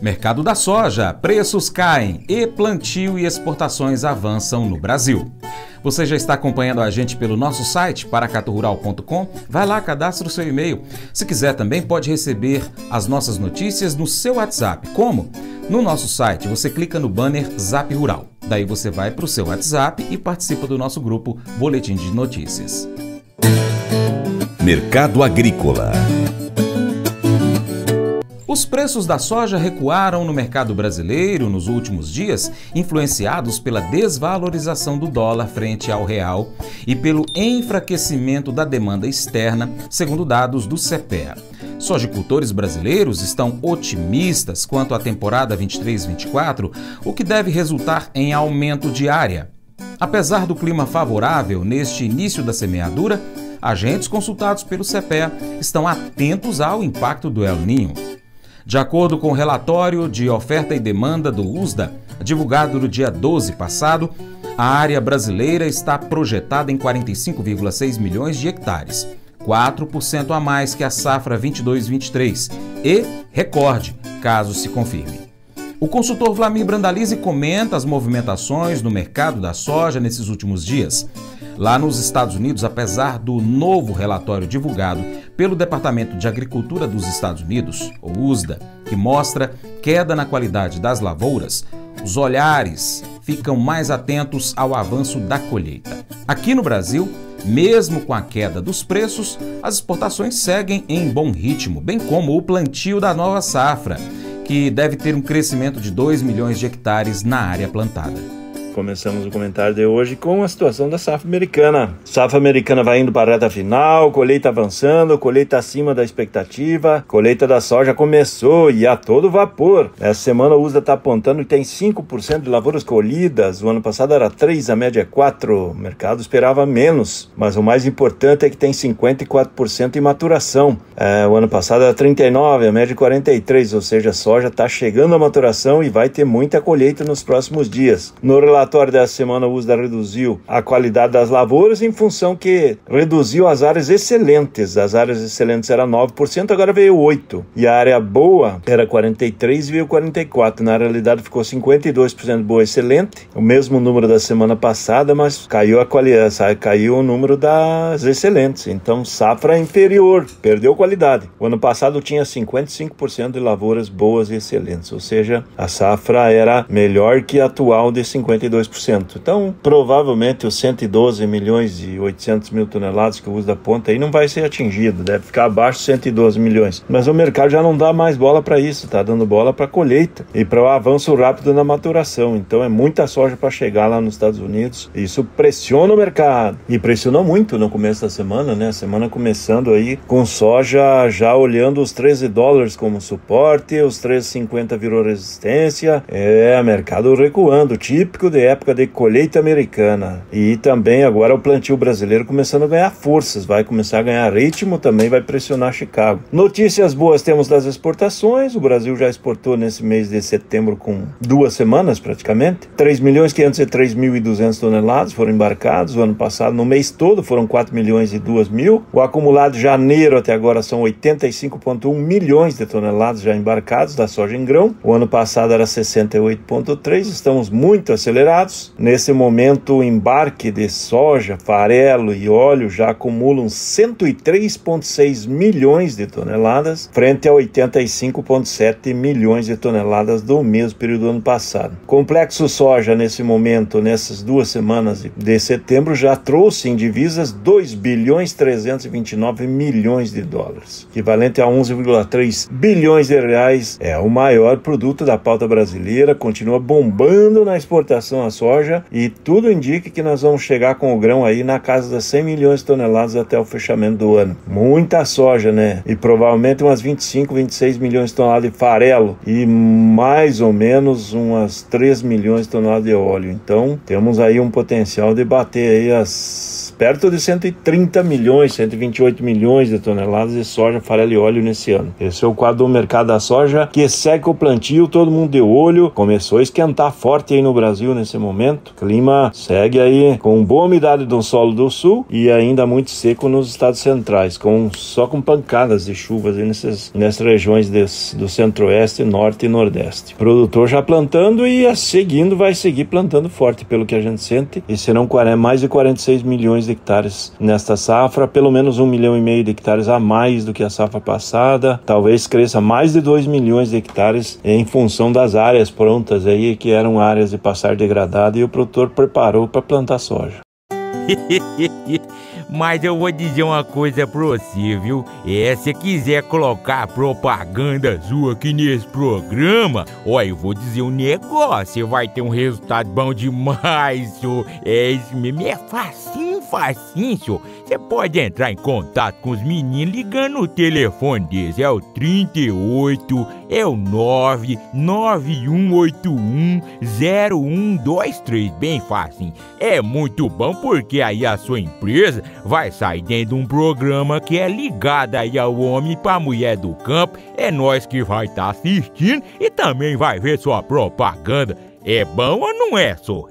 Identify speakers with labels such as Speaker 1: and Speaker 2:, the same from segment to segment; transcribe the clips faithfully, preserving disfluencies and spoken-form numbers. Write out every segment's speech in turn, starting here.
Speaker 1: Mercado da soja, preços caem e plantio e exportações avançam no Brasil. Você já está acompanhando a gente pelo nosso site, paracatu rural ponto com? Vai lá, cadastre o seu e-mail. Se quiser também pode receber as nossas notícias no seu WhatsApp. Como? No nosso site, você clica no banner Zap Rural. Daí você vai para o seu WhatsApp e participa do nosso grupo Boletim de Notícias.
Speaker 2: Mercado Agrícola.
Speaker 1: Os preços da soja recuaram no mercado brasileiro nos últimos dias, influenciados pela desvalorização do dólar frente ao real e pelo enfraquecimento da demanda externa, segundo dados do CEPEA. Sojicultores brasileiros estão otimistas quanto à temporada vinte e três vinte e quatro, o que deve resultar em aumento de área. Apesar do clima favorável neste início da semeadura, agentes consultados pelo CEPEA estão atentos ao impacto do El Niño. De acordo com o relatório de oferta e demanda do U S D A, divulgado no dia doze passado, a área brasileira está projetada em quarenta e cinco vírgula seis milhões de hectares, quatro por cento a mais que a safra vinte e dois vinte e três e recorde, caso se confirme. O consultor Vlamir Brandalize comenta as movimentações no mercado da soja nesses últimos dias. Lá nos Estados Unidos, apesar do novo relatório divulgado pelo Departamento de Agricultura dos Estados Unidos, o U S D A, que mostra queda na qualidade das lavouras, os olhares ficam mais atentos ao avanço da colheita. Aqui no Brasil, mesmo com a queda dos preços, as exportações seguem em bom ritmo, bem como o plantio da nova safra, que deve ter um crescimento de dois milhões de hectares na área plantada.
Speaker 3: Começamos o comentário de hoje com a situação da safra americana. Safra americana vai indo para a reta final, colheita avançando, colheita acima da expectativa, colheita da soja começou e a todo vapor. Essa semana o U S D A está apontando que tem cinco por cento de lavouras colhidas, o ano passado era três, a média é quatro, o mercado esperava menos, mas o mais importante é que tem cinquenta e quatro por cento em maturação. É, o ano passado era trinta e nove, a média é quarenta e três, ou seja, a soja está chegando à maturação e vai ter muita colheita nos próximos dias. No relatório relatório dessa semana, o U S D A reduziu a qualidade das lavouras em função que reduziu as áreas excelentes. As áreas excelentes eram nove por cento, agora veio oito por cento. E a área boa era quarenta e três por cento e veio quarenta e quatro por cento. Na realidade ficou cinquenta e dois por cento boa excelente, o mesmo número da semana passada, mas caiu a qualidade, caiu o número das excelentes. Então, safra inferior, perdeu qualidade. O ano passado tinha cinquenta e cinco por cento de lavouras boas e excelentes, ou seja, a safra era melhor que a atual de cinquenta e dois por cento. Então, provavelmente os cento e doze milhões e oitocentos mil toneladas que o U S D A aponta aí não vai ser atingido, deve ficar abaixo de cento e doze milhões. Mas o mercado já não dá mais bola para isso, está dando bola para colheita e para o avanço rápido na maturação. Então é muita soja para chegar lá nos Estados Unidos. Isso pressiona o mercado e pressionou muito no começo da semana, né? A semana começando aí com soja já olhando os treze dólares como suporte, os treze e cinquenta virou resistência. É, mercado recuando, típico de época de colheita americana. E também agora o plantio brasileiro começando a ganhar forças, vai começar a ganhar ritmo, também vai pressionar Chicago. Notícias boas temos das exportações. O Brasil já exportou nesse mês de setembro com duas semanas praticamente. três milhões quinhentos e três mil e duzentas toneladas foram embarcados. O ano passado, no mês todo, foram quatro milhões e duas mil. O acumulado de janeiro até agora são oitenta e cinco vírgula um milhões de toneladas já embarcados da soja em grão. O ano passado era sessenta e oito vírgula três. Estamos muito acelerados. Nesse momento, o embarque de soja, farelo e óleo já acumulam cento e três vírgula seis milhões de toneladas, frente a oitenta e cinco vírgula sete milhões de toneladas do mesmo período do ano passado. Complexo soja, nesse momento, nessas duas semanas de setembro, já trouxe em divisas dois bilhões trezentos e vinte e nove milhões de dólares, equivalente a onze vírgula três bilhões de reais. É o maior produto da pauta brasileira, continua bombando na exportação a soja e tudo indica que nós vamos chegar com o grão aí na casa das cem milhões de toneladas até o fechamento do ano. Muita soja, né? E provavelmente umas vinte e cinco, vinte e seis milhões de toneladas de farelo e mais ou menos umas três milhões de toneladas de óleo. Então, temos aí um potencial de bater aí as perto de cento e trinta milhões, cento e vinte e oito milhões de toneladas de soja, farelo e óleo nesse ano. Esse é o quadro do mercado da soja, que segue o plantio, todo mundo de olho. Começou a esquentar forte aí no Brasil nesse nesse momento. O clima segue aí com boa umidade do solo do sul e ainda muito seco nos estados centrais, com, só com pancadas de chuvas aí nessas, nessas regiões desse, do centro-oeste, norte e nordeste. O produtor já plantando e a seguindo vai seguir plantando forte, pelo que a gente sente, e serão mais de quarenta e seis milhões de hectares nesta safra, pelo menos um milhão e meio de hectares a mais do que a safra passada, talvez cresça mais de dois milhões de hectares em função das áreas prontas aí, que eram áreas de pastar degradada, e o produtor preparou para plantar soja.
Speaker 2: Mas eu vou dizer uma coisa pra você, viu? É, se quiser colocar propaganda sua aqui nesse programa, ó, eu vou dizer um negócio, você vai ter um resultado bom demais, senhor. É isso mesmo, é facinho, facinho, senhor. Você pode entrar em contato com os meninos ligando no telefone deles, é o trinta e oito, é o nove nove um oito um zero um dois três, bem facinho. É muito bom porque aí a sua empresa vai sair dentro de um programa que é ligado aí ao homem para a mulher do campo. É nós que vai estar tá assistindo e também vai ver sua propaganda. É bom ou não é, só?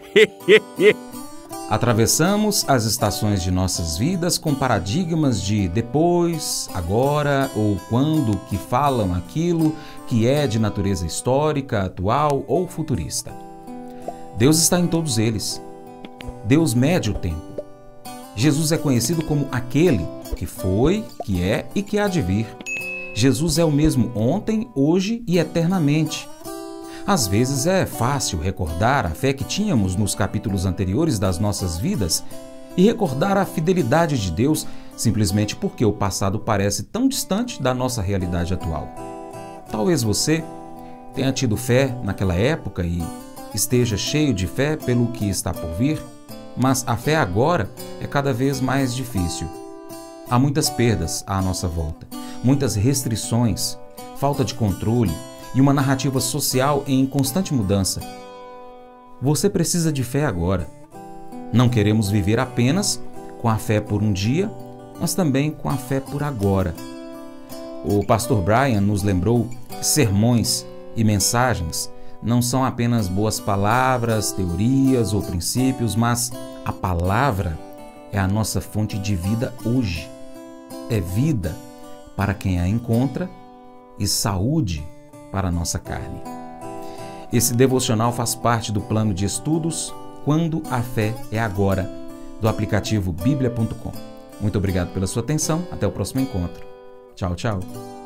Speaker 1: Atravessamos as estações de nossas vidas com paradigmas de depois, agora ou quando que falam aquilo que é de natureza histórica, atual ou futurista. Deus está em todos eles. Deus mede o tempo. Jesus é conhecido como aquele que foi, que é e que há de vir. Jesus é o mesmo ontem, hoje e eternamente. Às vezes é fácil recordar a fé que tínhamos nos capítulos anteriores das nossas vidas e recordar a fidelidade de Deus simplesmente porque o passado parece tão distante da nossa realidade atual. Talvez você tenha tido fé naquela época e esteja cheio de fé pelo que está por vir, mas a fé agora é cada vez mais difícil. Há muitas perdas à nossa volta, muitas restrições, falta de controle e uma narrativa social em constante mudança. Você precisa de fé agora. Não queremos viver apenas com a fé por um dia, mas também com a fé por agora. O pastor Brian nos lembrou que sermões e mensagens não são apenas boas palavras, teorias ou princípios, mas a palavra é a nossa fonte de vida hoje. É vida para quem a encontra e saúde para a nossa carne. Esse devocional faz parte do plano de estudos Quando a Fé é Agora, do aplicativo bíblia ponto com. Muito obrigado pela sua atenção. Até o próximo encontro. Tchau, tchau.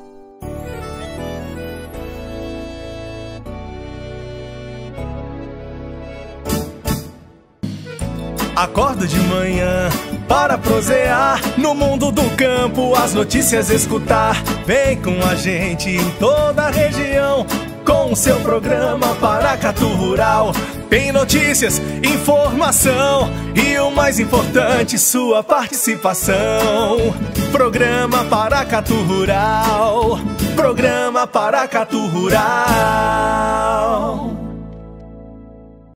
Speaker 4: Acordo de manhã para prosear no mundo do campo, as notícias escutar. Vem com a gente em toda a região com o seu programa Paracatu Rural. Tem notícias, informação e o mais importante, sua participação. Programa Paracatu Rural. Programa Paracatu Rural.